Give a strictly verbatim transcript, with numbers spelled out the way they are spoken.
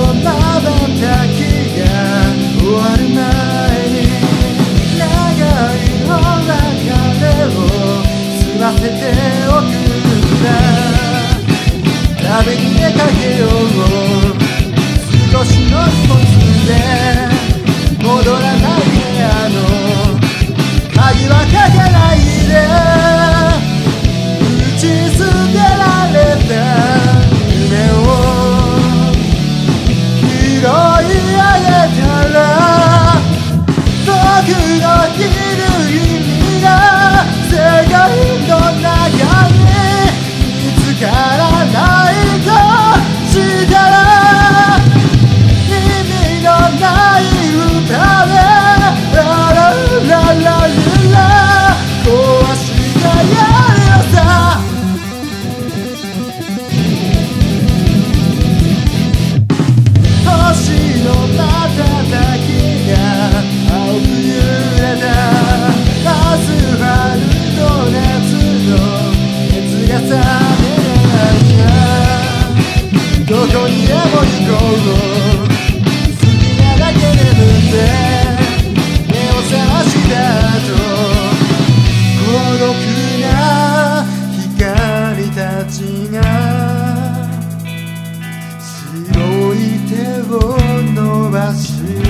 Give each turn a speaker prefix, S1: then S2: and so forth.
S1: まばたきが終わる前に長いお別れを済ませておくんだ。旅に出かけよう少しの荷物で戻らない部屋の鍵はかけないで打ち捨てられた夢を拾い上げたら僕のいる意味が世界の中に見つからないとしたら意味のない歌でララララララ壊してやるよさ。星の瞬きが青く揺れたアスファルト熱の熱が冷めないどこにでも行こう好きなだけ眠って目を覚ました後孤独な光たちが白い手を伸ばし